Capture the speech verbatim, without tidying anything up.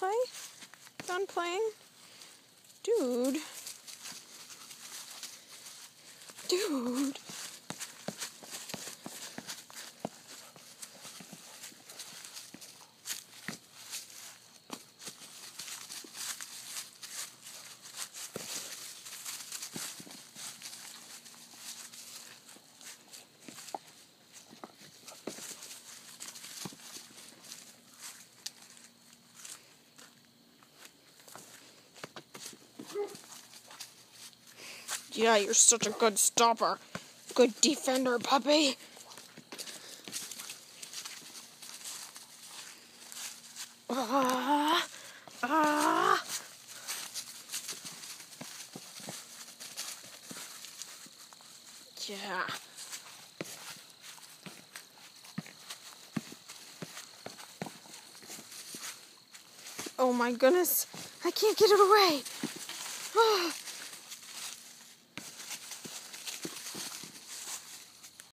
play? Done playing? Dude. Dude. Yeah, you're such a good stopper. Good defender, puppy. Ah, ah. Yeah. Oh my goodness. I can't get it away. Ah.